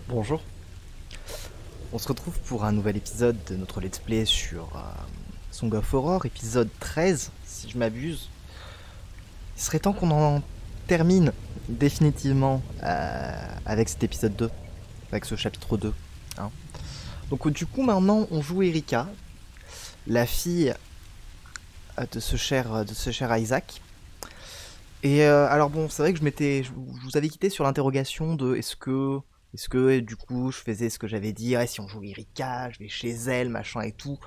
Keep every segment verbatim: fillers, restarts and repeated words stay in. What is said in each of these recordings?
Bonjour, on se retrouve pour un nouvel épisode de notre let's play sur euh, Song of Horror, épisode treize, si je m'abuse. Il serait temps qu'on en termine définitivement euh, avec cet épisode deux, avec ce chapitre deux. Hein. Donc du coup maintenant on joue Erika, la fille de ce cher, de ce cher Isaac. Et euh, alors bon, c'est vrai que je m'étais, je vous avais quitté sur l'interrogation de est-ce que... Est-ce que, et du coup, je faisais ce que j'avais dit, ah, si on joue Erika, je vais chez elle, machin et tout.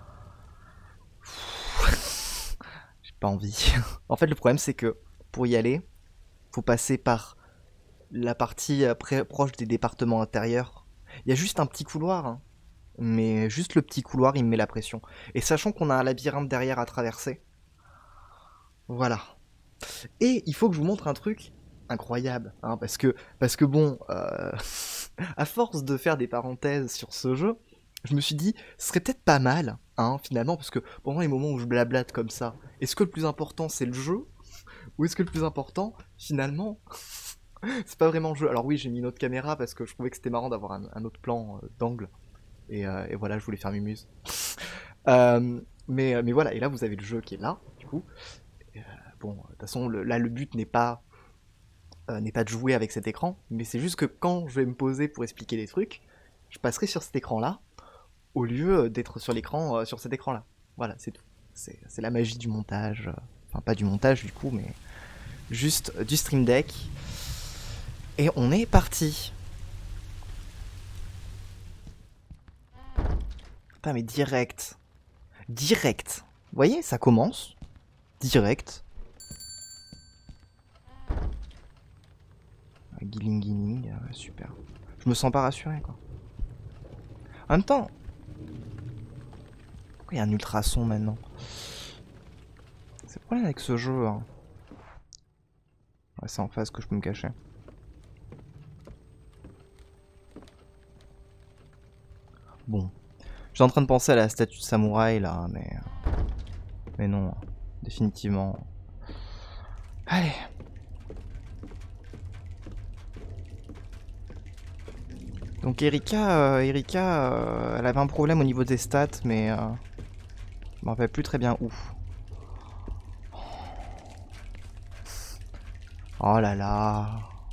J'ai pas envie. En fait, le problème, c'est que pour y aller, faut passer par la partie après, proche des départements intérieurs. Il y a juste un petit couloir, hein, mais juste le petit couloir, il me met la pression. Et sachant qu'on a un labyrinthe derrière à traverser, voilà. Et il faut que je vous montre un truc incroyable, hein, parce que parce que bon, euh, à force de faire des parenthèses sur ce jeu, je me suis dit, ce serait peut-être pas mal, hein, finalement, parce que pendant les moments où je blablate comme ça, est-ce que le plus important c'est le jeu, ou est-ce que le plus important, finalement, c'est pas vraiment le jeu. Alors oui, j'ai mis une autre caméra parce que je trouvais que c'était marrant d'avoir un, un autre plan euh, d'angle, et, euh, et voilà, je voulais faire mumuse. euh, mais mais voilà, et là vous avez le jeu qui est là, du coup. Et, euh, bon, de toute façon, le, là le but n'est pas Euh, n'est pas de jouer avec cet écran, mais c'est juste que quand je vais me poser pour expliquer des trucs, je passerai sur cet écran-là, au lieu d'être sur l'écran, euh, sur cet écran-là. Voilà, c'est tout. C'est, c'est la magie du montage. Euh, enfin, pas du montage du coup, mais juste euh, du Stream Deck. Et on est parti. Putain, mais direct. Direct. Vous voyez, ça commence. Direct. Guiling guiling, euh, super. Je me sens pas rassuré quoi. En même temps, pourquoi il y a un ultrason maintenant? C'est le problème avec ce jeu. Hein. Ouais, c'est en face que je peux me cacher. Bon. J'étais en train de penser à la statue de samouraï là, mais. Mais non, définitivement. Allez. Donc Erika, euh, Erika euh, elle avait un problème au niveau des stats, mais euh, je m'en rappelle plus très bien où. Oh là là.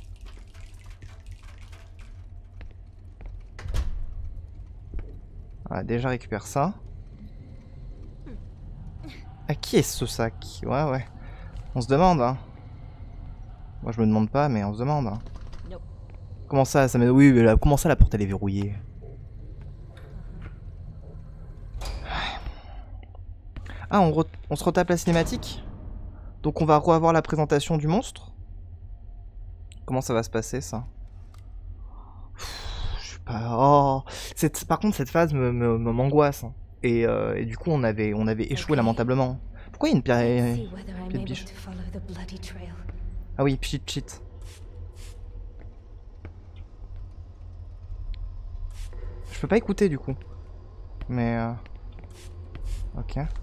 Voilà, déjà récupère ça. À qui est ce sac? Ouais ouais. On se demande hein. Moi je me demande pas, mais on se demande. Hein. Comment ça, ça m'a... Oui, mais là, comment ça la porte elle est verrouillée? Ah, on, re... on se retape la cinématique? Donc on va revoir la présentation du monstre? Comment ça va se passer ça? Je sais pas... Oh cette... Par contre cette phase me, me... me m'angoisse. Hein. Et, euh, et du coup on avait, on avait échoué lamentablement. Pourquoi il y a une pierre... Pied de biche? Ah oui, cheat cheat. Je peux pas écouter du coup. Mais... Euh... Ok. En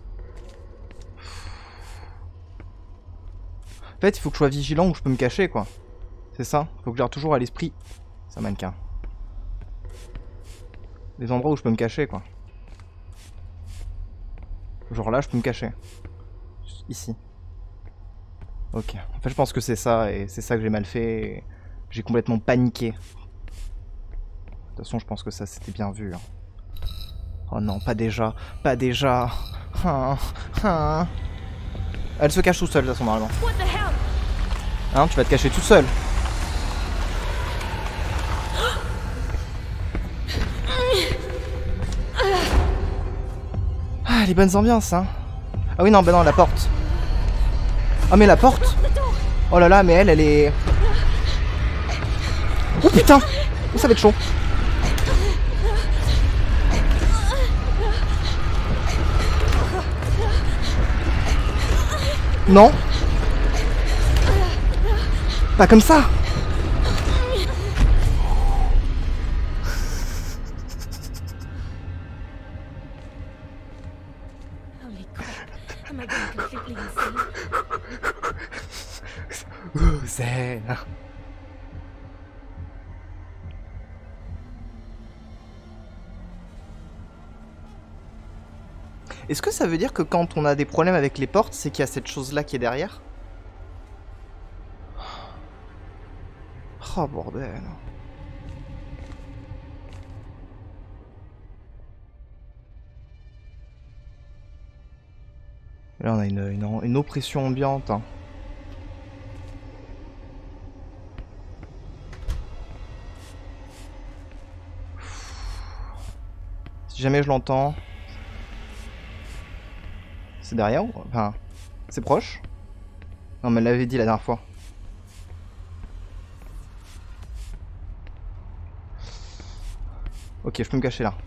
fait, il faut que je sois vigilant où je peux me cacher, quoi. C'est ça. Faut que je garde toujours à l'esprit. C'est un mannequin. Les endroits où je peux me cacher, quoi. Genre là, je peux me cacher. Ici. Ok. En fait, je pense que c'est ça, et c'est ça que j'ai mal fait. J'ai complètement paniqué. De toute façon, je pense que ça, c'était bien vu. Hein. Oh non, pas déjà. Pas déjà. Ah, ah. Elle se cache tout seule, de toute façon, normalement. Hein, tu vas te cacher toute seule. Ah, les bonnes ambiances, hein. Ah oui, non, bah non, la porte. Ah, mais la porte. Oh là là, mais elle, elle est... Oh putain. Oh, ça va être chaud. Non. Pas comme ça. Ouh, zen. Est-ce que ça veut dire que quand on a des problèmes avec les portes, c'est qu'il y a cette chose-là qui est derrière? Oh bordel. Et là on a une, une, une oppression ambiante. Hein. Si jamais je l'entends... C'est derrière ou... Enfin... C'est proche? Non mais elle l'avait dit la dernière fois. Ok, je peux me cacher là.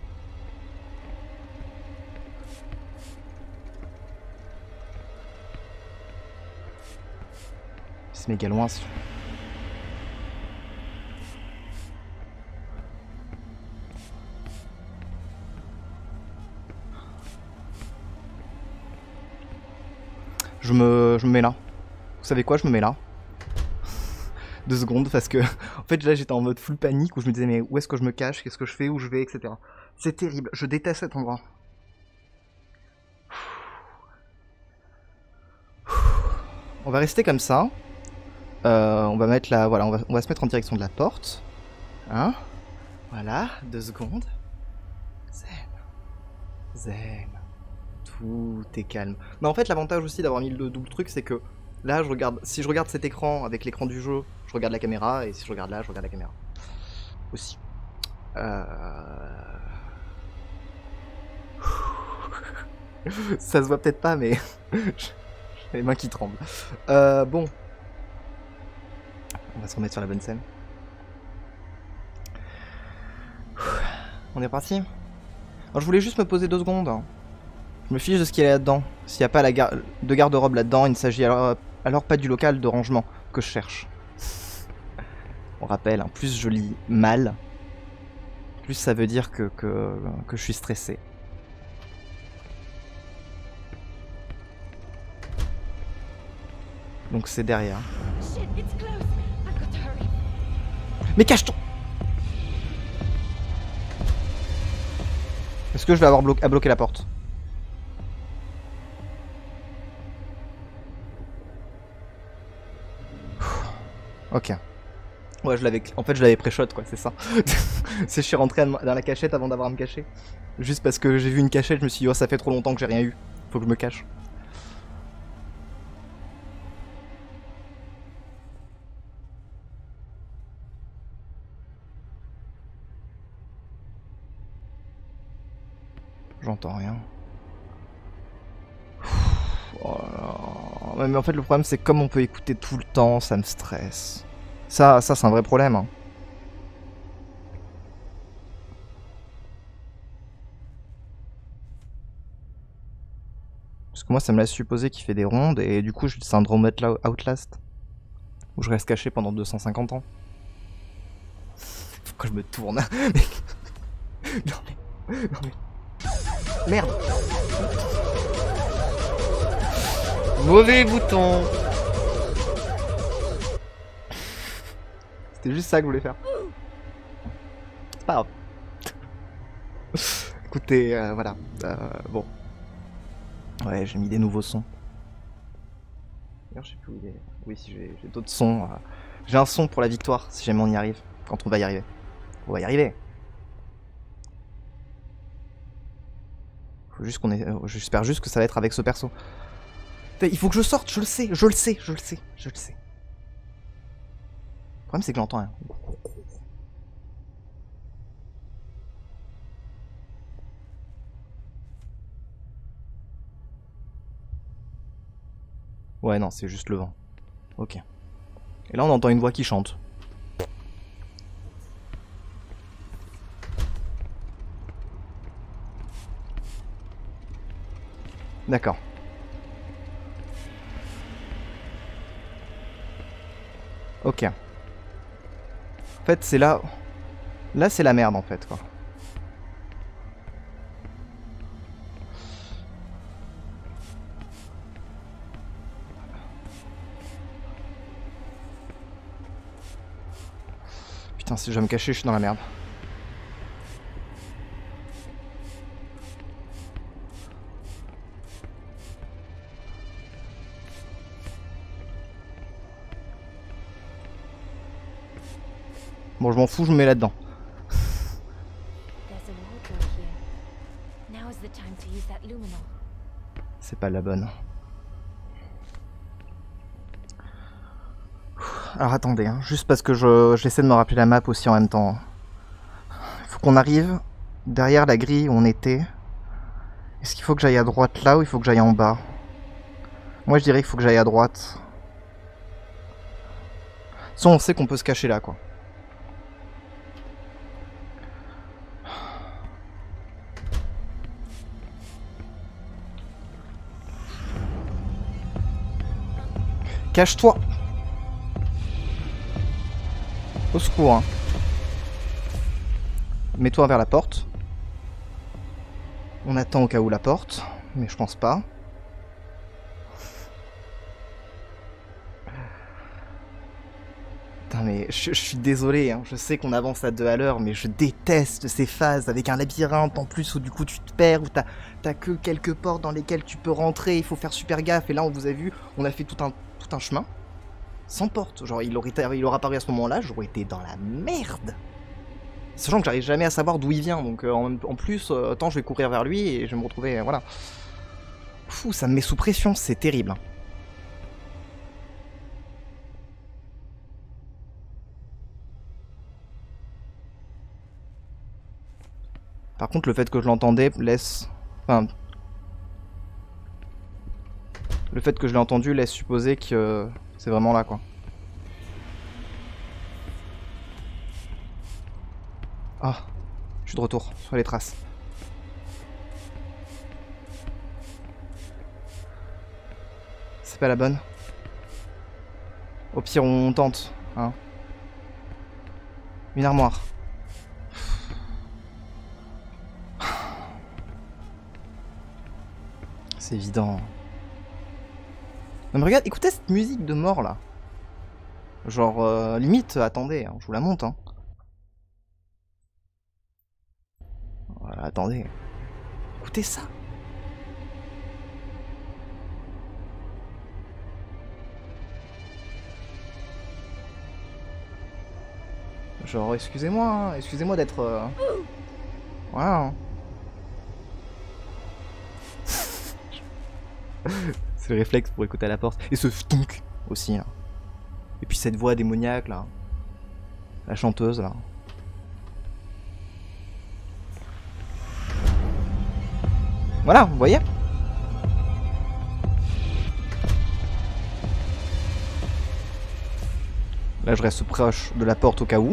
C'est méga loin. Je me, je me mets là. Vous savez quoi, je me mets là. Deux secondes parce que en fait là j'étais en mode full panique où je me disais mais où est-ce que je me cache, qu'est-ce que je fais, où je vais, et cetera. C'est terrible, je déteste cet endroit. On va rester comme ça. Euh, on va mettre la, voilà, on va, on va se mettre en direction de la porte. Hein? Voilà, deux secondes. Zen. Zen. Tout est calme. Mais en fait l'avantage aussi d'avoir mis le double truc c'est que là je regarde, si je regarde cet écran avec l'écran du jeu, je regarde la caméra et si je regarde là, je regarde la caméra. Aussi. Euh... Ça se voit peut-être pas mais j'ai les mains qui tremblent. Euh, bon. On va se remettre sur la bonne scène. On est parti. Alors, je voulais juste me poser deux secondes. Je me fiche de ce qu'il y a là-dedans. S'il n'y a pas la gar de garde-robe là-dedans, il ne s'agit alors, alors pas du local de rangement que je cherche. On rappelle, hein, plus je lis mal, plus ça veut dire que, que, que je suis stressé. Donc c'est derrière. Mais cache-toi! Est-ce que je vais avoir blo à bloquer la porte? Ok. Ouais, je l'avais. En fait, je l'avais pré-shot, quoi, c'est ça. C'est je suis rentré dans la cachette avant d'avoir à me cacher. Juste parce que j'ai vu une cachette, je me suis dit, oh, ça fait trop longtemps que j'ai rien eu. Faut que je me cache. J'entends rien. Oh là là. Mais en fait, le problème, c'est que comme on peut écouter tout le temps, ça me stresse. Ça, ça c'est un vrai problème. Hein. Parce que moi, ça me laisse supposer qu'il fait des rondes, et du coup, j'ai le syndrome Outlast. Où je reste caché pendant deux cent cinquante ans. Pourquoi je me tourne? mais... Non mais... Non mais... Merde! Mauvais bouton! C'était juste ça que je voulais faire. C'est pas grave. Écoutez, euh, voilà. Euh, bon. Ouais, j'ai mis des nouveaux sons. D'ailleurs, je sais plus où il est. Oui, si j'ai d'autres sons. Euh... J'ai un son pour la victoire, si jamais on y arrive. Quand on va y arriver. On va y arriver. Faut juste qu'on ait... J'espère juste que ça va être avec ce perso. Il faut que je sorte, je le sais, je le sais, je le sais, je le sais. Le problème c'est que j'entends rien. Ouais non, c'est juste le vent. Ok. Et là on entend une voix qui chante. D'accord. Ok. En fait c'est là... Là c'est la merde en fait quoi. Putain, si je vais me cacher, je suis dans la merde. Bon, je m'en fous, je me mets là-dedans. C'est pas la bonne. Alors attendez, hein, juste parce que je j'essaie de me rappeler la map aussi en même temps. Il faut qu'on arrive derrière la grille où on était. Est-ce qu'il faut que j'aille à droite là ou il faut que j'aille en bas? Moi je dirais qu'il faut que j'aille à droite. Soit on sait qu'on peut se cacher là, quoi. Cache-toi! Au secours, hein. Mets-toi vers la porte. On attend au cas où la porte, mais je pense pas. Putain, mais je, je suis désolé, hein. Je sais qu'on avance à deux à l'heure, mais je déteste ces phases avec un labyrinthe en plus où du coup tu te perds, où t'as t'as que quelques portes dans lesquelles tu peux rentrer, il faut faire super gaffe. Et là, on vous a vu, on a fait tout un, tout un chemin sans porte. Genre, il aurait, il aurait apparu à ce moment-là, j'aurais été dans la merde. Sachant que j'arrive jamais à savoir d'où il vient, donc euh, en, en plus, euh, tant je vais courir vers lui et je vais me retrouver, euh, voilà. Fou, ça me met sous pression, c'est terrible. Hein. Par contre, le fait que je l'entendais laisse... Enfin... Le fait que je l'ai entendu laisse supposer que euh, c'est vraiment là, quoi. Ah, je suis de retour sur les traces. C'est pas la bonne. Au pire, on tente, hein. Une armoire. C'est évident. Non mais regarde, écoutez cette musique de mort là. Genre, euh, limite, attendez, hein, je vous la monte, hein. Voilà, attendez. Écoutez ça. Genre, excusez-moi, hein, excusez-moi d'être... Euh... Voilà. Hein. C'est le réflexe pour écouter à la porte. Et ce ftonk aussi. Là. Et puis cette voix démoniaque là. La chanteuse là. Voilà, vous voyez? Là je reste proche de la porte au cas où.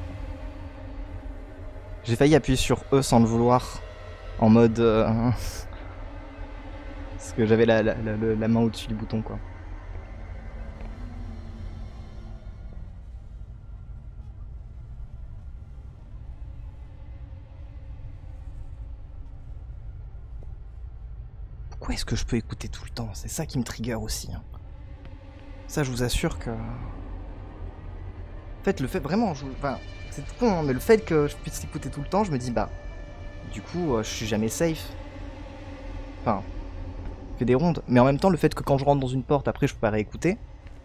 J'ai failli appuyer sur E sans le vouloir. En mode... Euh... Parce que j'avais la, la, la, la main au-dessus du bouton quoi. Pourquoi est-ce que je peux écouter tout le temps? C'est ça qui me trigger aussi. Hein. Ça je vous assure que... En fait le fait vraiment... Je... Enfin, c'est tout con hein, mais le fait que je puisse écouter tout le temps, je me dis bah... Du coup euh, je suis jamais safe. Enfin... Fait des rondes, mais en même temps le fait que quand je rentre dans une porte après je peux pas réécouter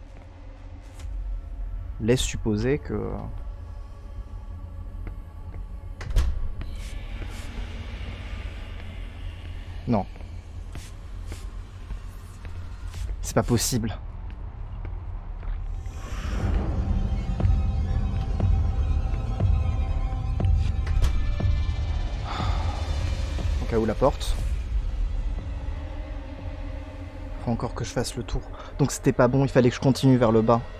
laisse supposer que non, c'est pas possible. Au cas où la porte. Faut encore que je fasse le tour. Donc c'était pas bon, il fallait que je continue vers le bas.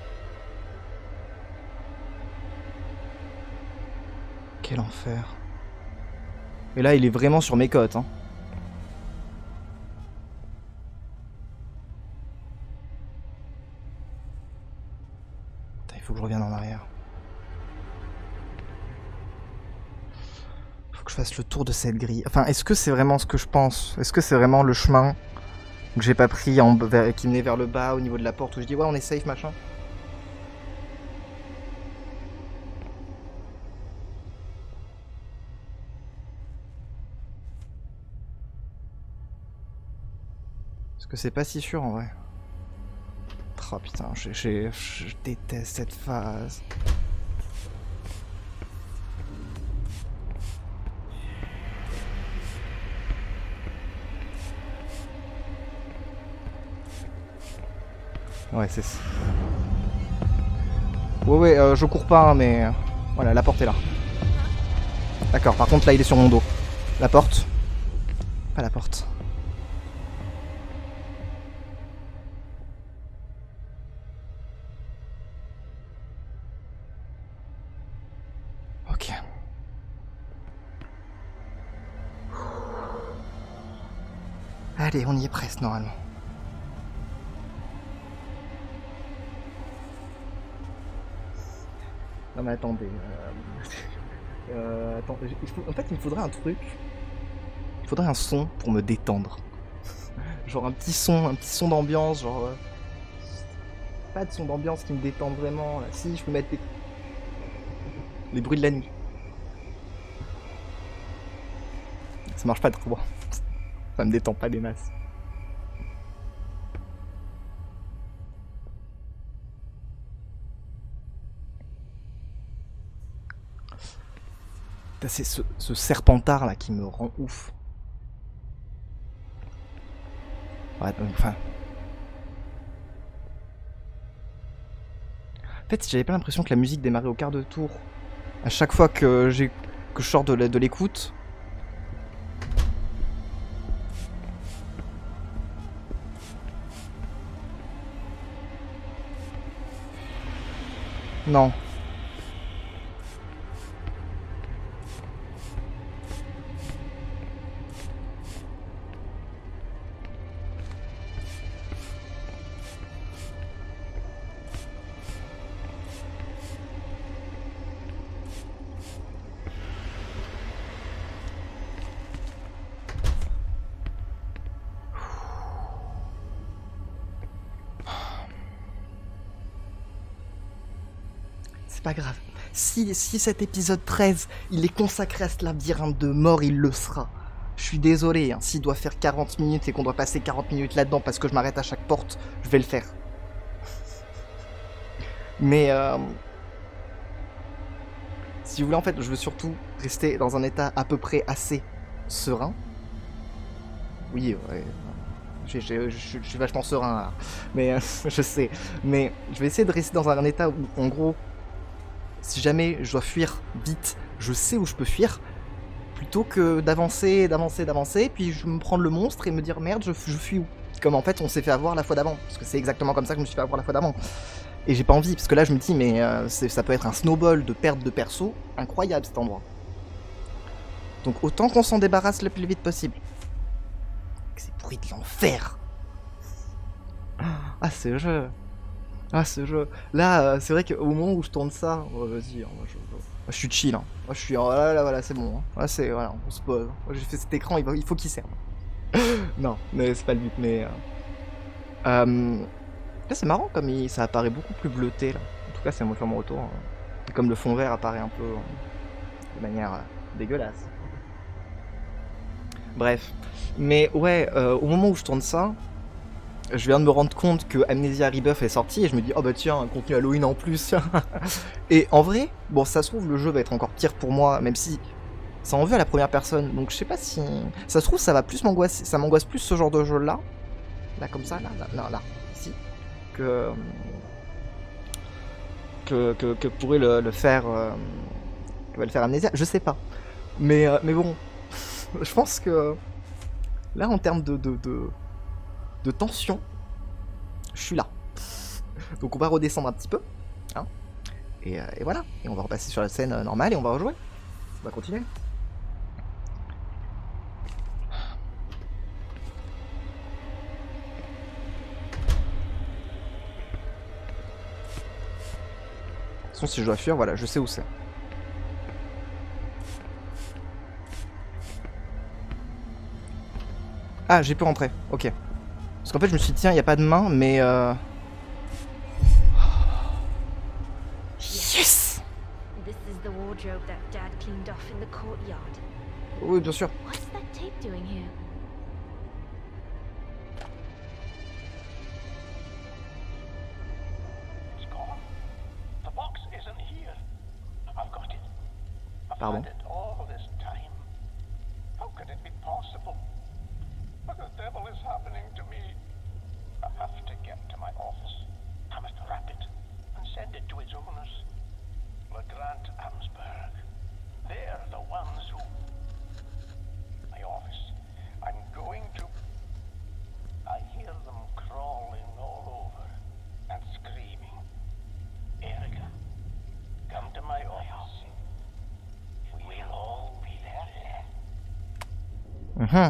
Quel enfer. Et là, il est vraiment sur mes côtes. Hein. Putain, il faut que je revienne en arrière. Faut que je fasse le tour de cette grille. Enfin, est-ce que c'est vraiment ce que je pense? Est-ce que c'est vraiment le chemin que j'ai pas pris en, vers, qui menait vers le bas au niveau de la porte où je dis ouais on est safe machin. Parce que c'est pas si sûr en vrai. Oh putain, je déteste cette phase. Ouais, c'est ça. Ouais, ouais, euh, je cours pas, hein, mais... euh, Voilà, la porte est là. D'accord, par contre, là, il est sur mon dos. La porte. Pas la porte. Ok. Allez, on y est presque, normalement. Non mais attendez. Euh... euh, attends, il faut... En fait, il me faudrait un truc. Il faudrait un son pour me détendre. Genre un petit son, un petit son d'ambiance, genre... euh, Pas de son d'ambiance qui me détend vraiment. Là. Si, je peux mettre des... les bruits de la nuit. Ça marche pas trop. Ça me détend pas des masses. C'est ce, ce serpentard là qui me rend ouf. Ouais, donc, enfin... En fait, j'avais pas l'impression que la musique démarrait au quart de tour. À chaque fois que j'ai que je sors de l'écoute. Non. C'est pas grave. Si, si cet épisode treize, il est consacré à ce labyrinthe de mort, il le sera. Je suis désolé, hein, s'il doit faire quarante minutes et qu'on doit passer quarante minutes là-dedans parce que je m'arrête à chaque porte, je vais le faire. Mais... Euh, si vous voulez, en fait, je veux surtout rester dans un état à peu près assez serein. Oui, ouais. Je, je, je, je suis vachement serein, là. Mais euh, je sais. Mais je vais essayer de rester dans un état où, en gros, si jamais je dois fuir vite, je sais où je peux fuir, plutôt que d'avancer, d'avancer, d'avancer, puis je me prendre le monstre et me dire merde, je, je fuis où? Comme en fait on s'est fait avoir la fois d'avant, parce que c'est exactement comme ça que je me suis fait avoir la fois d'avant. Et j'ai pas envie, parce que là je me dis mais euh, ça peut être un snowball de perte de perso incroyable cet endroit. Donc autant qu'on s'en débarrasse le plus vite possible. C'est bruit de l'enfer. Ah ce jeu. Ah ce jeu. Là euh, c'est vrai qu'au moment où je tourne ça, oh, vas-y, hein, moi, je, je, je suis chill. Hein. Moi je suis, oh, là là voilà c'est bon. Hein. Là c'est voilà, on se pose. Moi j'ai fait cet écran, il, va, il faut qu'il serve. Non, mais c'est pas le but. Mais euh... Euh... là c'est marrant comme il, ça apparaît beaucoup plus bleuté là. En tout cas c'est moi sur mon retour. Hein. Et comme le fond vert apparaît un peu euh, de manière euh, dégueulasse. Bref. Mais ouais, euh, au moment où je tourne ça, je viens de me rendre compte que Amnesia Rebirth est sorti et je me dis oh bah tiens un contenu Halloween en plus. Et en vrai, bon ça se trouve le jeu va être encore pire pour moi, même si ça en veut à la première personne, donc je sais pas si ça se trouve ça va plus m'angoisser, ça m'angoisse plus ce genre de jeu là, là comme ça, là, là, là, là, ici, que que, que, que pourrait le, le faire, euh... que va le faire Amnesia, je sais pas, mais euh, mais bon, je pense que là en termes de de, de de tension, je suis là. Donc on va redescendre un petit peu, hein, et, euh, et voilà, et on va repasser sur la scène euh, normale et on va rejouer, on va continuer. De toute façon, si je dois fuir, voilà, je sais où c'est. Ah, j'ai pu rentrer, ok. Parce qu'en fait, je me suis dit, tiens, il n'y a pas de main, mais euh... yes. Oui, bien sûr. Pardon. What the devil is happening to me? I have to get to my office. it to its owners. LeGrand Amsberg. They're the ones who... My office. I'm going to... I hear them crawling all over and screaming. Erica, come to my office. We'll all be there. Mmh.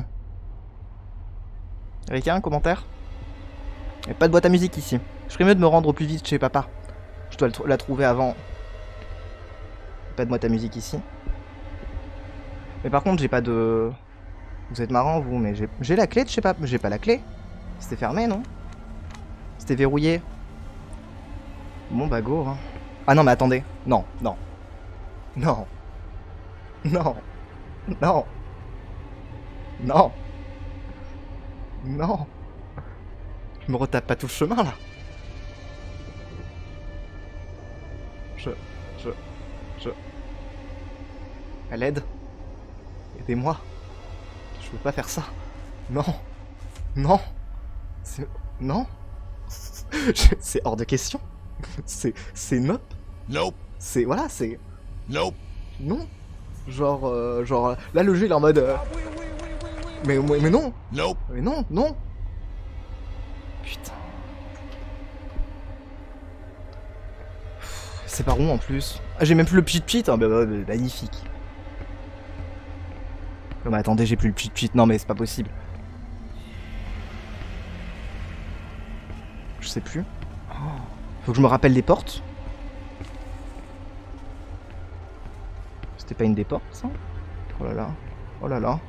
Erika, un commentaire? Il n'y a pas de boîte à musique ici. Je ferais mieux de me rendre au plus vite chez papa. Je dois la trouver avant. Pas de boîte à musique ici. Mais par contre, j'ai pas de... Vous êtes marrant, vous, mais j'ai la clé de chez papa. J'ai pas la clé. C'était fermé, non? C'était verrouillé. Bon, bah go, hein. Ah non, mais attendez. Non, non. Non. Non. Non. Non. Non. Je me retape pas tout le chemin, là. Je... Je... Je... À l'aide. Aidez-moi. Je veux pas faire ça. Non. Non. C'est... Non. C'est hors de question. C'est... C'est nope. Nope. C'est... Voilà, c'est... Nope. Non. Genre... Euh, genre... Là, le jeu, il est en mode... Euh... Mais, mais, mais non. Nope. Mais non, non. Putain. C'est par où en plus? Ah, j'ai même plus le pchit-pchit, hein. Bah, bah, bah, magnifique. Non mais attendez, j'ai plus le pchit-pchit, non mais c'est pas possible. Je sais plus. Oh. Faut que je me rappelle les portes. C'était pas une des portes ça? Oh là là, oh là là.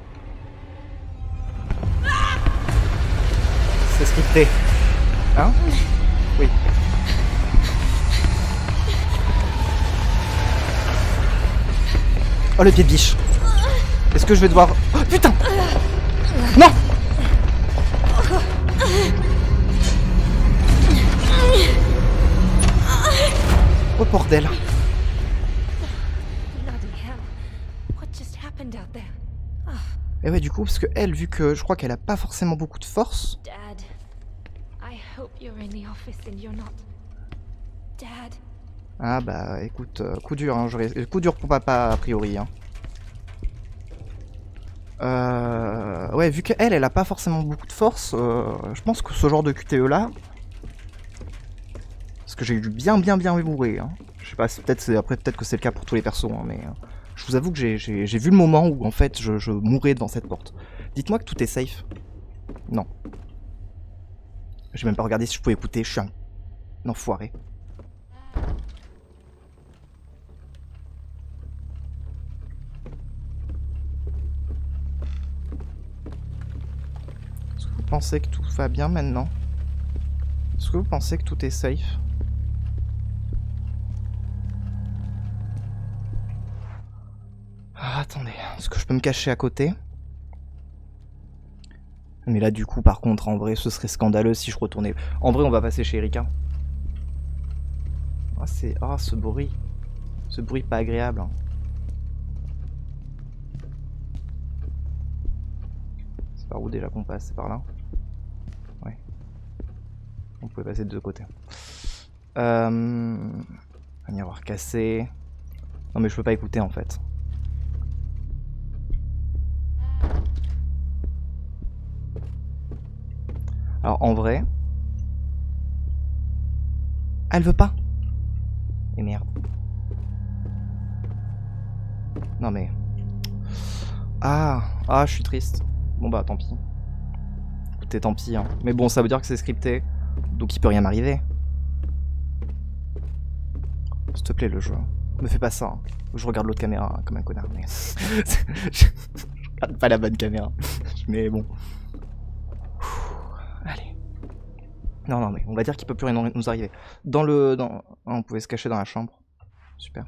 C'est scripté. Hein? Oui. Oh le pied de biche. Est-ce que je vais devoir... Oh, putain! Non! Oh bordel. Et ouais du coup parce que elle, vu que je crois qu'elle a pas forcément beaucoup de force. Dad, I hope you're in the office and you're not. Dad. Ah bah écoute, euh, coup dur, hein, coup dur pour papa a priori. Hein. Euh, ouais, vu qu'elle, elle a pas forcément beaucoup de force, euh, je pense que ce genre de Q T E là, parce que j'ai dû bien bien bien mourir. Hein. Je sais pas, peut-être après peut-être que c'est le cas pour tous les persos, hein, mais euh, je vous avoue que j'ai vu le moment où en fait je, je mourais devant cette porte. Dites-moi que tout est safe. Non. J'ai même pas regardé si je pouvais écouter. Je suis un enfoiré. Est-ce que vous pensez que tout va bien maintenant? Est-ce que vous pensez que tout est safe? Ah, attendez, est-ce que je peux me cacher à côté? Mais là du coup par contre en vrai ce serait scandaleux si je retournais. En vrai on va passer chez Erika. Ah c'est... Ah ce bruit. Ce bruit pas agréable. Hein. C'est par où déjà qu'on passe? C'est par là? Ouais. On pouvait passer de deux côtés. Euh... Un miroir cassé. Non mais je peux pas écouter en fait. Alors en vrai... Elle veut pas. Et merde. Non mais... Ah, ah je suis triste. Bon bah tant pis. Écoutez tant pis hein. Mais bon ça veut dire que c'est scripté. Donc il peut rien m'arriver. S'il te plaît le jeu. Me fais pas ça. Hein. Je regarde l'autre caméra hein, comme un connard. Mais... je regarde pas la bonne caméra. Mais bon. Allez. Non, non, mais on va dire qu'il peut plus rien nous arriver. Dans le... Dans... Ah, on pouvait se cacher dans la chambre. Super.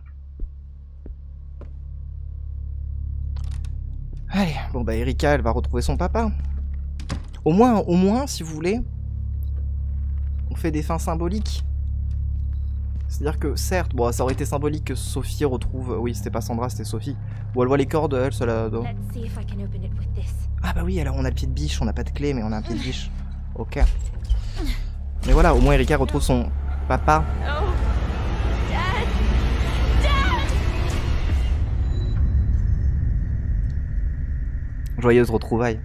Allez, bon bah Erika, elle va retrouver son papa. Au moins, au moins, si vous voulez, on fait des fins symboliques. C'est-à-dire que, certes, bon, ça aurait été symbolique que Sophie retrouve... Oui, c'était pas Sandra, c'était Sophie. Bon, elle voit les cordes, elle, ça la... Ah bah oui, alors on a le pied de biche, on n'a pas de clé, mais on a un pied de biche. Ok. Mais voilà, au moins Erika retrouve son papa. Joyeuse retrouvaille.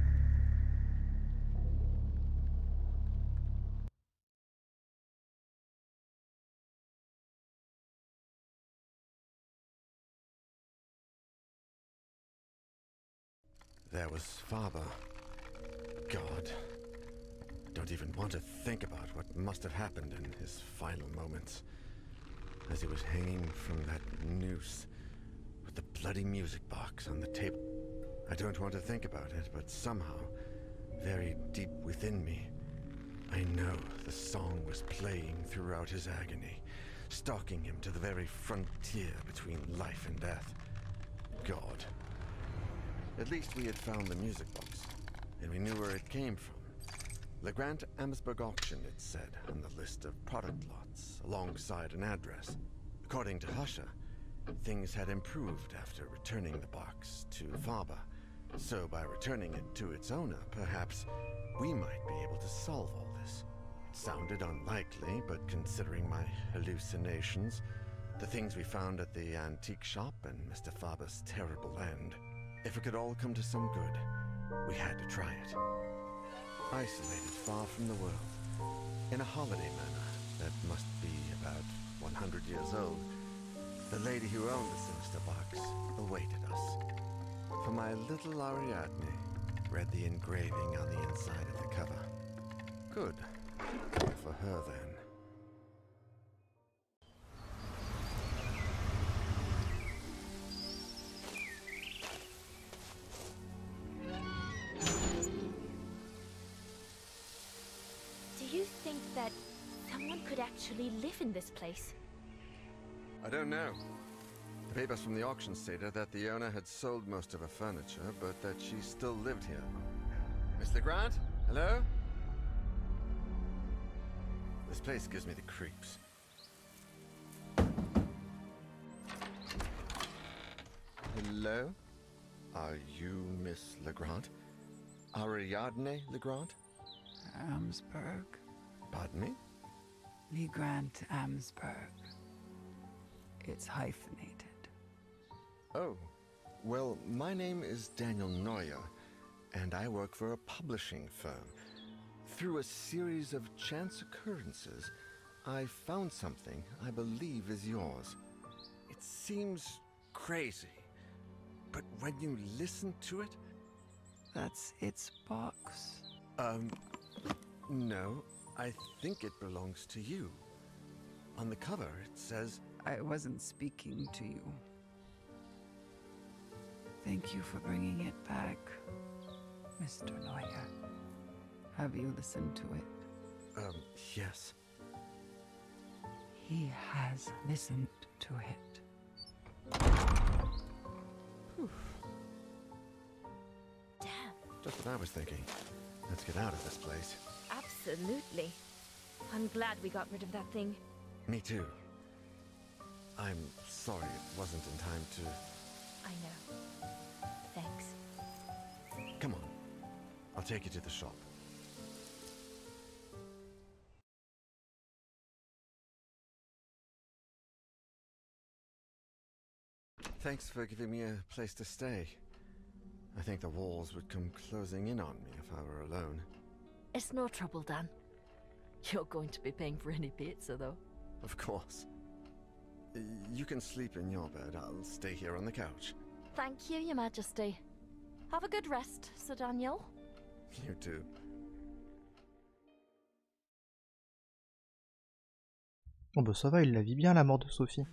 There was Father. God. I don't even want to think about what must have happened in his final moments. As he was hanging from that noose with the bloody music box on the table. I don't want to think about it, but somehow, very deep within me, I know the song was playing throughout his agony, stalking him to the very frontier between life and death. God. At least we had found the music box, and we knew where it came from. Legrand Amsberg Auction, it said, on the list of product lots, alongside an address. According to Husher, things had improved after returning the box to Faber. So by returning it to its owner, perhaps we might be able to solve all this. It sounded unlikely, but considering my hallucinations, the things we found at the antique shop, and Mister Faber's terrible end, if it could all come to some good, we had to try it. Isolated far from the world, in a holiday manor that must be about one hundred years old, the lady who owned the sinister box awaited us. For my little Ariadne read the engraving on the inside of the cover. Good. For her, then. Do you think that someone could actually live in this place? I don't know. The papers from the auction stated that the owner had sold most of her furniture, but that she still lived here. Mister Grant? Hello? This place gives me the creeps. Hello? Are you Miss Legrand? Ariadne Legrand? Amsberg. Pardon me? Legrand Amsberg. It's hyphenated. Oh, well, my name is Daniel Neuer, and I work for a publishing firm. Through a series of chance occurrences, I found something I believe is yours. It seems crazy, but when you listen to it... That's its box. Um, no, I think it belongs to you. On the cover, it says... I wasn't speaking to you. Thank you for bringing it back, Mister Neuer. Have you listened to it? Um, yes. He has listened to it. Damn. Just what I was thinking. Let's get out of this place. Absolutely. I'm glad we got rid of that thing. Me too. I'm sorry it wasn't in time to... I know. Thanks. Come on. I'll take you to the shop. Thanks for giving me a place to stay. I think the walls would come closing in on me if I were alone. It's no trouble, Dan. You're going to be paying for any pizza, though. Of course. You can sleep in your bed. I'll stay here on the couch. Thank you, Your Majesty. Have a good rest, Sir Daniel. You too. Oh bah ça va, il la vit bien la mort de Sophie.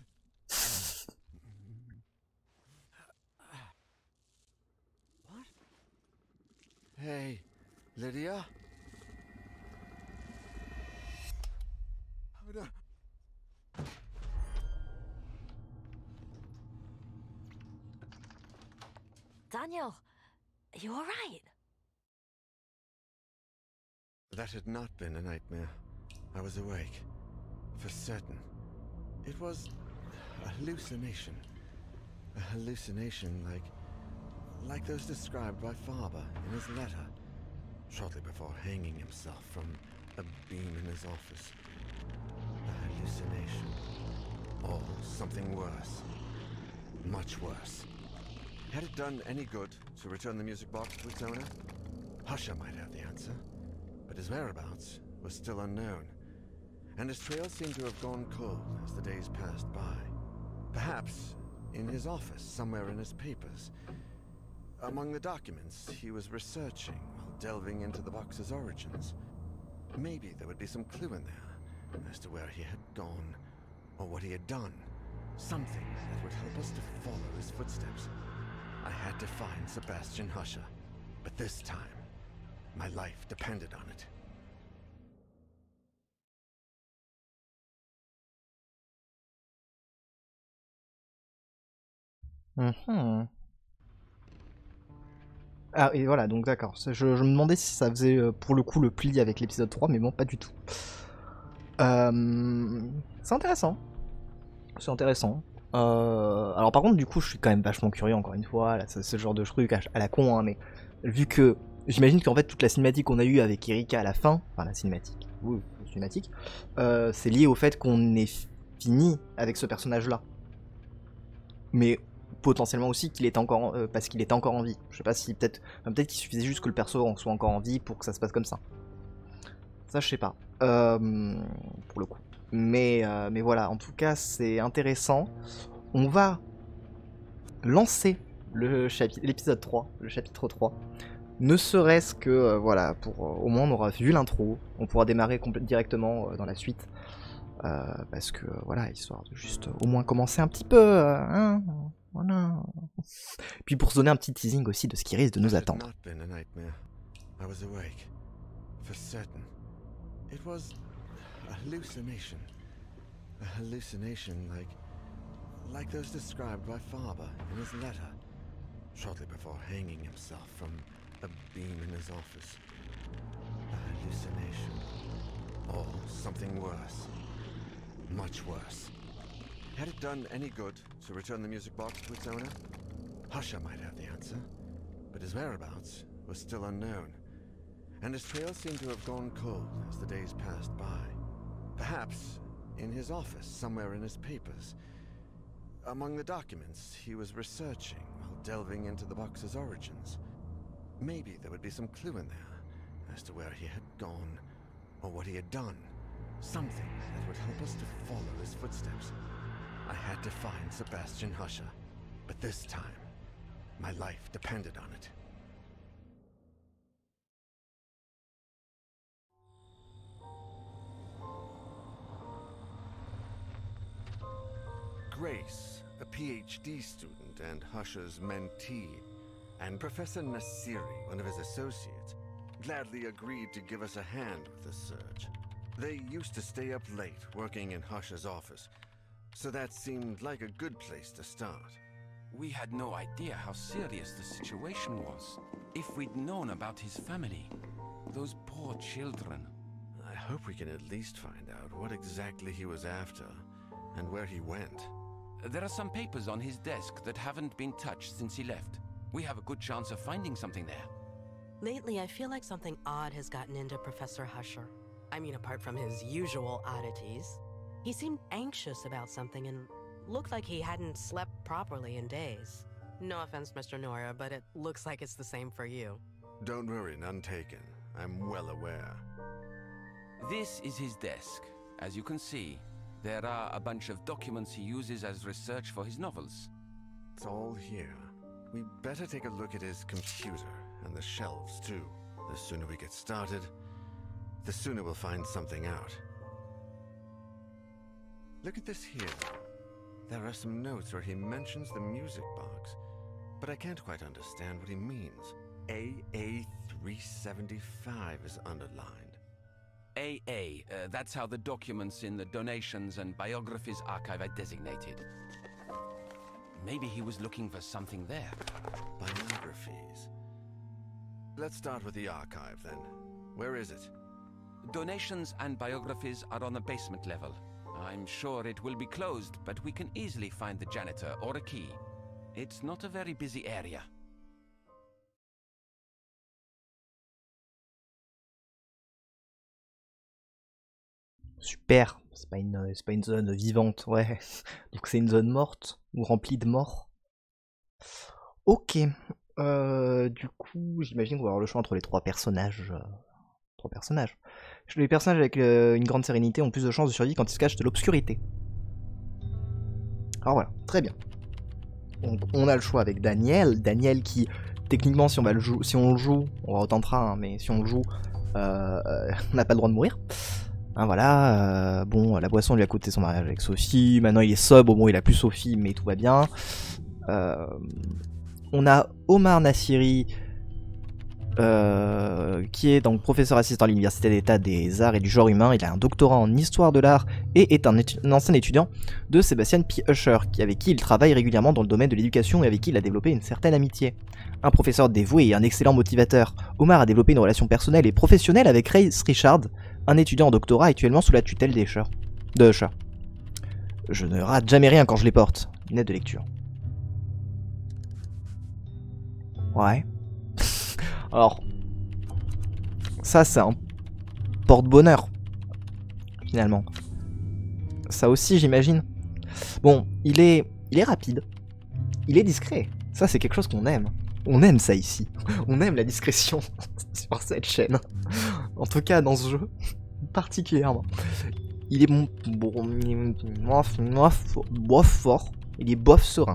What? Hey, Lydia? Oh, no. Daniel, are you all right? That had not been a nightmare. I was awake. For certain. It was a hallucination. A hallucination like... like those described by Faber in his letter, shortly before hanging himself from a beam in his office. A hallucination. Or something worse. Much worse. Had it done any good to return the music box to its owner? Husher might have the answer, but his whereabouts was still unknown, and his trail seemed to have gone cold as the days passed by. Perhaps in his office, somewhere in his papers. Among the documents he was researching while delving into the box's origins. Maybe there would be some clue in there as to where he had gone or what he had done. Something that would help us to follow his footsteps. I had to find Sebastian Husher, but this time, my life depended on it. Mhm. Ah, et voilà, donc d'accord. Je, je me demandais si ça faisait euh, pour le coup le pli avec l'épisode trois, mais bon, pas du tout. Euh, c'est intéressant. C'est intéressant. Euh, alors par contre, du coup, je suis quand même vachement curieux, encore une fois. Là, c'est ce genre de truc à, à la con, hein, mais vu que j'imagine qu'en fait, toute la cinématique qu'on a eue avec Erika à la fin, enfin la cinématique, oui, la cinématique, euh, c'est lié au fait qu'on est fini avec ce personnage-là. Mais potentiellement aussi qu'il était encore euh, parce qu'il était encore en vie. Je sais pas si peut-être enfin, peut-être qu'il suffisait juste que le perso soit encore en vie pour que ça se passe comme ça. Ça je sais pas. Euh, pour le coup. Mais euh, mais voilà, en tout cas c'est intéressant. On va lancer le chapitre l'épisode trois, le chapitre trois. Ne serait-ce que euh, voilà, pour euh, au moins on aura vu l'intro, on pourra démarrer complè- directement euh, dans la suite. Euh, parce que voilà, histoire de juste euh, au moins commencer un petit peu euh, hein, voilà. Puis pour se donner un petit teasing aussi de ce qui risque de nous It had attendre. not been a nightmare. I was awake, for certain. It was a hallucination. A hallucination like like those described by Faber in his letter, shortly before hanging himself from a beam in his office. A hallucination. Or something worse. Much worse. Had it done any good to return the music box to its owner? Husher might have the answer, but his whereabouts was still unknown, and his trail seemed to have gone cold as the days passed by. Perhaps in his office, somewhere in his papers. Among the documents he was researching while delving into the box's origins. Maybe there would be some clue in there as to where he had gone or what he had done. Something that would help us to follow his footsteps. I had to find Sebastian Husher, but this time, my life depended on it. Grace, a PhD student and Husher's mentee, and Professor Nasiri, one of his associates, gladly agreed to give us a hand with the search. They used to stay up late working in Husher's office, so that seemed like a good place to start. We had no idea how serious the situation was. If we'd known about his family, those poor children. I hope we can at least find out what exactly he was after and where he went. There are some papers on his desk that haven't been touched since he left. We have a good chance of finding something there. Lately, I feel like something odd has gotten into Professor Husher. I mean, apart from his usual oddities. He seemed anxious about something and looked like he hadn't slept properly in days. No offense, Mister Noira, but it looks like it's the same for you. Don't worry, none taken. I'm well aware. This is his desk. As you can see, there are a bunch of documents he uses as research for his novels. It's all here. We better take a look at his computer and the shelves, too. The sooner we get started, the sooner we'll find something out. Look at this here. There are some notes where he mentions the music box, but I can't quite understand what he means. A A three seventy-five is underlined. A A, uh, that's how the documents in the donations and biographies archive are designated. Maybe he was looking for something there. Biographies. Let's start with the archive, then. Where is it? Donations and biographies are on the basement level. I'm sure it will be closed, but we can easily find the janitor or a key. It's not a very busy area. Super, c'est pas une c'est pas une zone vivante, ouais. Donc c'est une zone morte ou remplie de morts. Ok. Euh, du coup, j'imagine qu'on va avoir le choix entre les trois personnages. Euh, trois personnages. Les personnages avec euh, une grande sérénité ont plus de chances de survie quand ils se cachent de l'obscurité. Alors voilà, très bien. Donc on a le choix avec Daniel. Daniel qui, techniquement, si on, va le jou si on le joue, on retentera, hein, mais si on le joue, euh, euh, on n'a pas le droit de mourir. Hein, voilà, euh, bon, la boisson lui a coûté son mariage avec Sophie. Maintenant il est sobre, bon, il a plus Sophie, mais tout va bien. Euh, on a Omar Nassiri, euh, qui est donc professeur assistant à l'Université d'État des Arts et du Genre Humain. Il a un doctorat en histoire de l'art et est un, un ancien étudiant de Sebastian P. Usher, qui, avec qui il travaille régulièrement dans le domaine de l'éducation et avec qui il a développé une certaine amitié. Un professeur dévoué et un excellent motivateur, Omar a développé une relation personnelle et professionnelle avec Grace Richard, un étudiant en doctorat actuellement sous la tutelle d'Usher. De Usher. Je ne rate jamais rien quand je les porte. Lunette de lecture. Ouais. Alors, ça c'est un porte-bonheur, finalement. Ça aussi, j'imagine. Bon, il est, il est rapide. Il est discret. Ça, c'est quelque chose qu'on aime. On aime ça ici. On aime la discrétion sur cette chaîne. En tout cas, dans ce jeu, particulièrement. Il est bon, bon bof, bof, bof fort. Il est bof serein.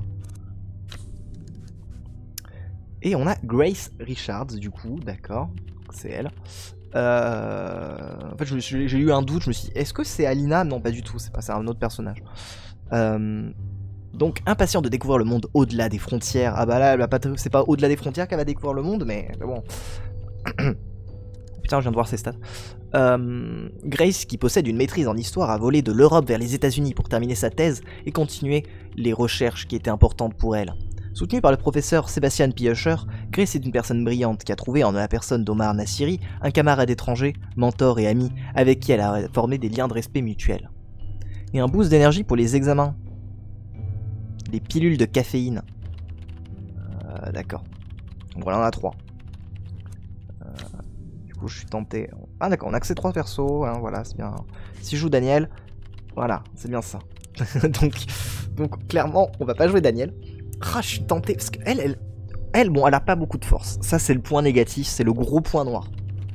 Et on a Grace Richards, du coup, d'accord, c'est elle. Euh... En fait, j'ai eu un doute, je me suis dit, est-ce que c'est Alina? Non, pas du tout, c'est pas, c'est un autre personnage. Euh... Donc, impatient de découvrir le monde au-delà des frontières. Ah bah là, c'est pas au-delà des frontières qu'elle va découvrir le monde, mais bon. Putain, je viens de voir ses stats. Euh... Grace, qui possède une maîtrise en histoire, a volé de l'Europe vers les États-Unis pour terminer sa thèse et continuer les recherches qui étaient importantes pour elle. Soutenue par le professeur Sebastian P. Usher, Grace est une personne brillante qui a trouvé en la personne d'Omar Nassiri un camarade étranger, mentor et ami avec qui elle a formé des liens de respect mutuels. Et un boost d'énergie pour les examens. Les pilules de caféine. Euh, D'accord. Voilà, on en a trois. Euh, du coup, je suis tenté. Ah d'accord, on a que ces trois persos, hein, voilà, c'est bien. Si je joue Daniel, voilà, c'est bien ça. donc, donc, clairement, on va pas jouer Daniel. Ah, je suis tenté, parce qu'elle, elle, elle, bon, elle a pas beaucoup de force. Ça, c'est le point négatif, c'est le gros point noir.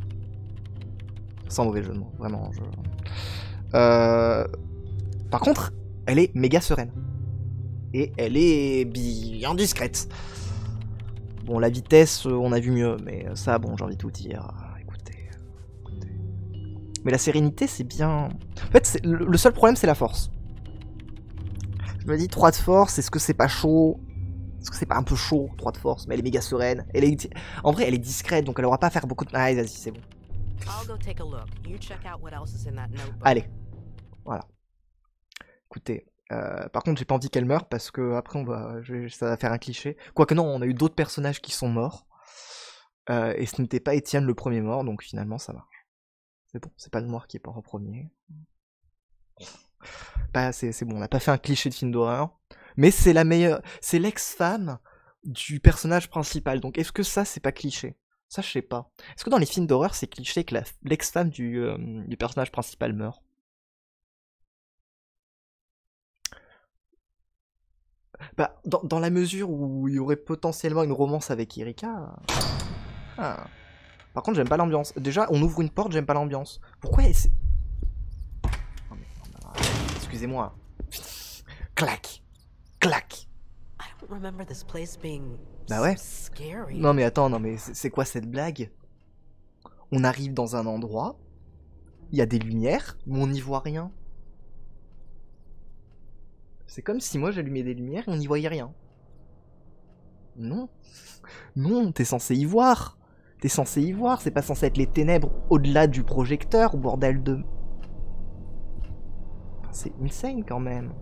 Sans mauvais jeu de mots, vraiment. Je... Euh... Par contre, elle est méga sereine. Et elle est bien discrète. Bon, la vitesse, on a vu mieux, mais ça, bon, j'ai envie de tout dire. Écoutez, écoutez. Mais la sérénité, c'est bien... En fait, le, le seul problème, c'est la force. Je me dis, trois de force, est-ce que c'est pas chaud? Est-ce que c'est pas un peu chaud, trois de force? Mais elle est méga sereine. Elle est... En vrai, elle est discrète, donc elle aura pas à faire beaucoup de... Ah, vas-y, c'est bon. Allez. Voilà. Écoutez, euh, par contre, j'ai pas envie qu'elle meure, parce que après, on va... Je... ça va faire un cliché. Quoique non, on a eu d'autres personnages qui sont morts. Euh, et ce n'était pas Étienne le premier mort, donc finalement, ça marche. C'est bon, c'est pas le noir qui est mort en premier. Bah, c'est bon, on n'a pas fait un cliché de film d'horreur, mais c'est la meilleure, c'est l'ex-femme du personnage principal, donc est-ce que ça c'est pas cliché? Ça je sais pas. Est-ce que dans les films d'horreur c'est cliché que l'ex-femme du, euh, du personnage principal meurt? Bah, dans, dans la mesure où il y aurait potentiellement une romance avec Erika... Ah. Par contre j'aime pas l'ambiance. Déjà, on ouvre une porte, j'aime pas l'ambiance. Pourquoi c'est... Excusez-moi. Clac. Clac. Bah ouais. Non mais attends, non mais c'est quoi cette blague? On arrive dans un endroit, il y a des lumières, mais on n'y voit rien. C'est comme si moi j'allumais des lumières et on n'y voyait rien. Non. Non, t'es censé y voir. T'es censé y voir, c'est pas censé être les ténèbres au-delà du projecteur, bordel de... C'est insane quand même.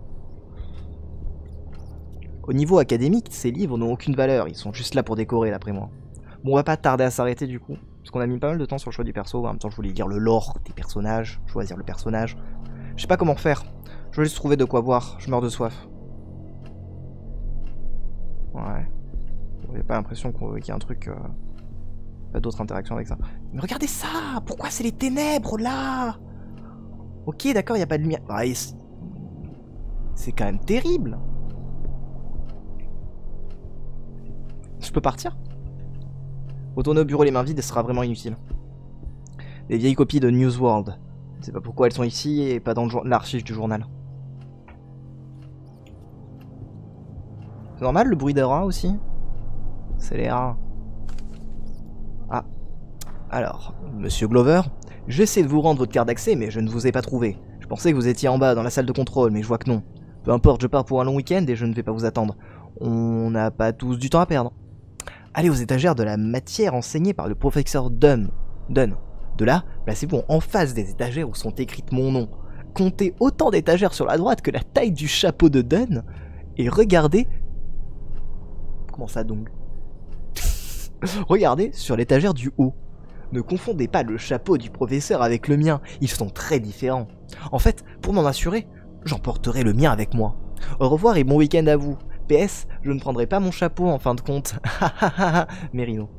Au niveau académique, ces livres n'ont aucune valeur, ils sont juste là pour décorer d'après moi. Bon, on va pas tarder à s'arrêter du coup, parce qu'on a mis pas mal de temps sur le choix du perso, en même temps je voulais lire le lore des personnages, choisir le personnage. Je sais pas comment faire, je veux juste trouver de quoi boire, je meurs de soif. Ouais. J'ai pas l'impression qu'il y a un truc... Euh... Pas d'autres interactions avec ça. Mais regardez ça! Pourquoi c'est les ténèbres là? Ok, d'accord, il n'y a pas de lumière. Ah, c'est quand même terrible. je peux partir? Retourner au bureau les mains vides sera vraiment inutile. Les vieilles copies de News World. Je sais pas pourquoi elles sont ici et pas dans l'archive du journal. C'est normal le bruit des rats aussi? C'est les rats. Ah. Alors, monsieur Glover, j'essaie de vous rendre votre carte d'accès mais je ne vous ai pas trouvé. Je pensais que vous étiez en bas dans la salle de contrôle mais je vois que non. Peu importe, je pars pour un long week-end et je ne vais pas vous attendre. On n'a pas tous du temps à perdre. Allez aux étagères de la matière enseignée par le professeur Dunn. Dunn. De là, placez-vous en face des étagères où sont écrites mon nom. Comptez autant d'étagères sur la droite que la taille du chapeau de Dunn et regardez... Comment ça donc? Regardez sur l'étagère du haut. Ne confondez pas le chapeau du professeur avec le mien, ils sont très différents. En fait, pour m'en assurer, j'emporterai le mien avec moi. Au revoir et bon week-end à vous. P S, je ne prendrai pas mon chapeau en fin de compte. Merino.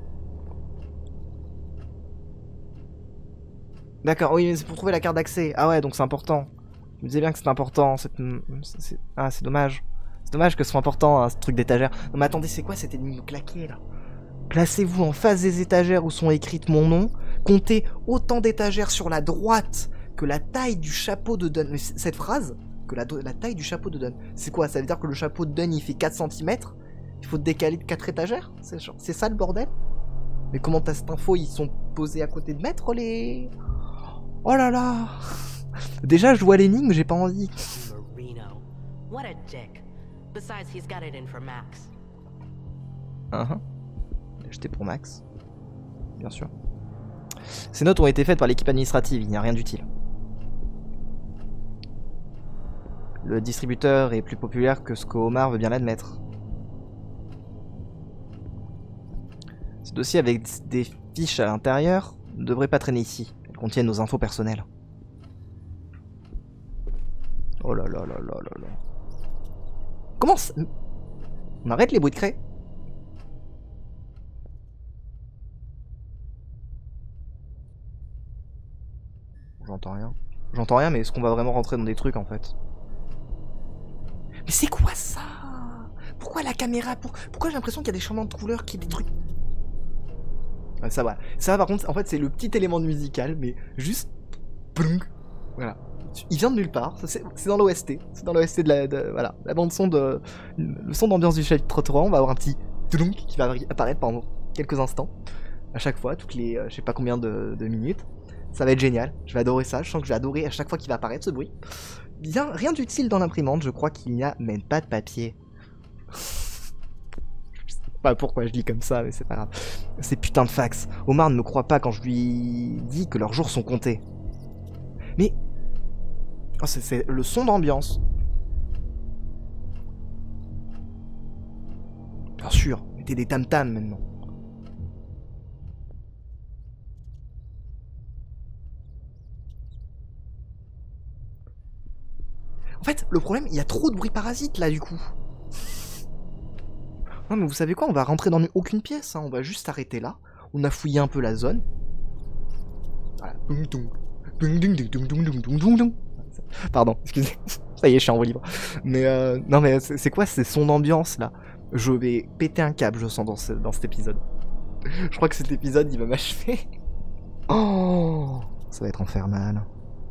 D'accord, oui, mais c'est pour trouver la carte d'accès. Ah ouais, donc c'est important. Je me disais bien que c'était important. C'est... C'est... Ah, c'est dommage. C'est dommage que ce soit important, hein, ce truc d'étagère. Non mais attendez, c'est quoi cette énigme claquée là? Placez-vous en face des étagères où sont écrites mon nom. Comptez autant d'étagères sur la droite que la taille du chapeau de Dunn. Mais cette phrase, que la, la taille du chapeau de Dunn, c'est quoi? Ça veut dire que le chapeau de Dunn il fait quatre centimètres? Il faut décaler de quatre étagères? C'est ça le bordel? Mais comment t'as cette info? Ils sont posés à côté de maître les... Oh là là. Déjà je vois l'énigme, j'ai pas envie. Marino. What a dick. Besides, he's got it in for Max. Uh-huh. Acheté pour Max. Bien sûr. Ces notes ont été faites par l'équipe administrative, il n'y a rien d'utile. Le distributeur est plus populaire que ce qu'Omar veut bien l'admettre. Ce dossier avec des fiches à l'intérieur ne devrait pas traîner ici. Elles contiennent nos infos personnelles. Oh là là là là là là. Comment ça... On arrête les bruits de craie? J'entends rien. J'entends rien, mais est-ce qu'on va vraiment rentrer dans des trucs en fait? Mais c'est quoi ça? Pourquoi la caméra? Pour... Pourquoi j'ai l'impression qu'il y a des changements de couleurs, qu'il y a des trucs... Ouais, ça va. Ça par contre, en fait, c'est le petit élément musical, mais juste... Voilà. Il vient de nulle part. C'est dans l'O S T. C'est dans l'O S T de la... De, voilà. La bande son de... Le son d'ambiance du chapitre trois, on va avoir un petit... qui va apparaître pendant quelques instants. À chaque fois, toutes les... Euh, je sais pas combien de, de minutes. Ça va être génial, je vais adorer ça, je sens que je vais adorer à chaque fois qu'il va apparaître ce bruit. Bien, rien d'utile dans l'imprimante, je crois qu'il n'y a même pas de papier. Je sais pas pourquoi je dis comme ça, mais c'est pas grave. Ces putains de fax. Omar ne me croit pas quand je lui dis que leurs jours sont comptés. Mais... Oh, c'est le son d'ambiance. Bien sûr, mettez des tam-tams maintenant. En fait, le problème, il y a trop de bruit parasite là du coup. Non mais vous savez quoi, on va rentrer dans aucune pièce, hein. On va juste s'arrêter là. On a fouillé un peu la zone. Voilà. Pardon, excusez. Ça y est, je suis en roue libre. Mais euh, non mais c'est quoi, c'est son ambiance là. Je vais péter un câble, je sens, dans, ce, dans cet épisode. Je crois que cet épisode, il va m'achever. Oh, ça va être infernal.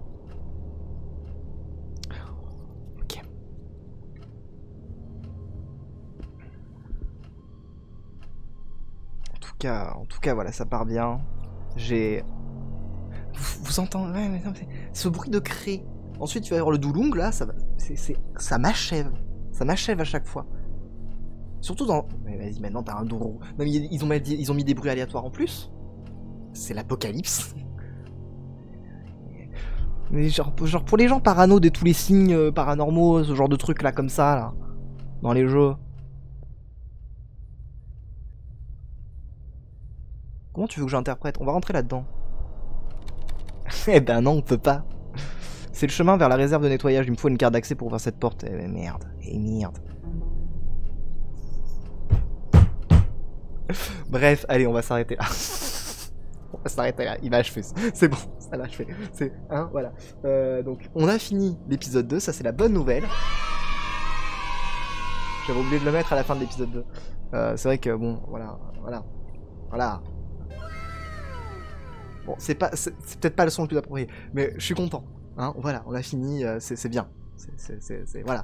En tout cas, voilà, ça part bien. J'ai... Vous, vous entendez... Ouais, mais non, ce bruit de craie. Ensuite, tu vas avoir le douloung, là, ça va... C'est, c'est... ça m'achève. Ça m'achève à chaque fois. Surtout dans... Mais vas-y, maintenant, t'as un douro. Non, mais ils ont, mis, ils ont mis des bruits aléatoires en plus. C'est l'apocalypse. Mais genre, genre, pour les gens parano de tous les signes euh, paranormaux, ce genre de trucs, là, comme ça, là, dans les jeux... Comment tu veux que j'interprète? On va rentrer là-dedans. Eh ben non, on peut pas. C'est le chemin vers la réserve de nettoyage. Il me faut une carte d'accès pour ouvrir cette porte. Eh ben merde. Eh merde. Bref, allez, on va s'arrêter là. On va s'arrêter là. Il va achever. C'est bon, ça l'a achevé. C'est, hein, voilà. Euh, donc, on a fini l'épisode deux. Ça, c'est la bonne nouvelle. J'avais oublié de le mettre à la fin de l'épisode deux. Euh, c'est vrai que bon, voilà, voilà, voilà. Bon, c'est pas, c'est peut-être pas le son le plus approprié, mais je suis content. Hein, voilà, on a fini, euh, c'est bien. C'est, voilà.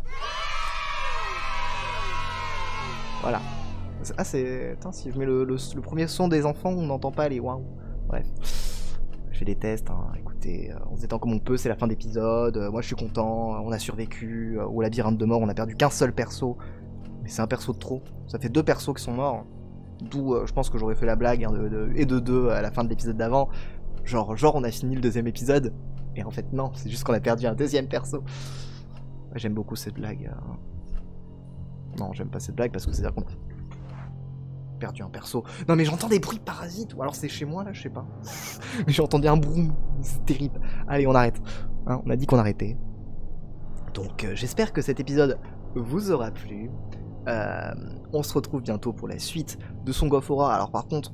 Voilà. Ah, c'est... Attends, si je mets le, le, le premier son des enfants, on n'entend pas les waouh. Bref. Je fais des tests, hein. Écoutez, euh, on se détend comme on peut, c'est la fin d'épisode, euh, moi je suis content, on a survécu, euh, au labyrinthe de mort, on a perdu qu'un seul perso, mais c'est un perso de trop, ça fait deux persos qui sont morts, d'où euh, je pense que j'aurais fait la blague, hein, de, de, et de deux à la fin de l'épisode d'avant, genre, genre on a fini le deuxième épisode, et en fait non, c'est juste qu'on a perdu un deuxième perso. Ouais, j'aime beaucoup cette blague. Hein. Non, j'aime pas cette blague parce que c'est-à-dire qu'on a perdu un perso. Non mais j'entends des bruits de parasites, ou alors c'est chez moi là, je sais pas. Mais j'ai entendu un broum, c'est terrible. Allez, on arrête. Hein, on a dit qu'on arrêtait. Donc euh, j'espère que cet épisode vous aura plu. Euh, on se retrouve bientôt pour la suite de Song of Aura. Alors par contre,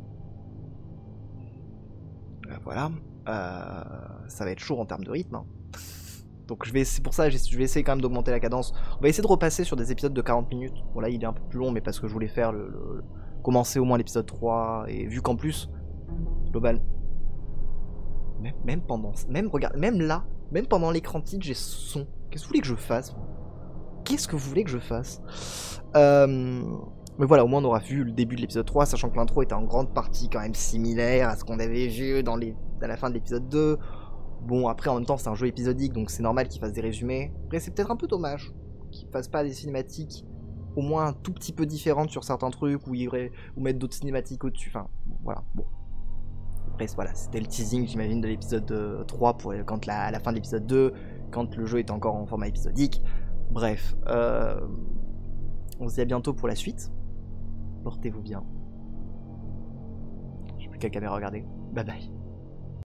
euh, voilà, euh, ça va être chaud en termes de rythme. Hein. Donc je vais, c'est pour ça je vais essayer quand même d'augmenter la cadence. On va essayer de repasser sur des épisodes de quarante minutes. Bon là il est un peu plus long, mais parce que je voulais faire le, le commencer au moins l'épisode trois, et vu qu'en plus global même, même pendant même regarde même là même pendant l'écran titre j'ai son. Qu'est-ce que vous voulez que je fasse? Qu'est-ce que vous voulez que je fasse euh... Mais voilà, au moins on aura vu le début de l'épisode trois, sachant que l'intro était en grande partie quand même similaire à ce qu'on avait vu dans les à la fin de l'épisode deux. Bon, après, en même temps, c'est un jeu épisodique, donc c'est normal qu'il fasse des résumés. Après, c'est peut-être un peu dommage qu'il fasse pas des cinématiques au moins un tout petit peu différentes sur certains trucs, ou, ou mettre d'autres cinématiques au-dessus. Enfin, bon, voilà, bon. Après, voilà, c'était le teasing, j'imagine, de l'épisode trois, pour, quand la, à la fin de l'épisode deux, quand le jeu était encore en format épisodique. Bref, euh, on se dit à bientôt pour la suite. Portez-vous bien. Je sais plus quelle caméra regarder. Bye bye.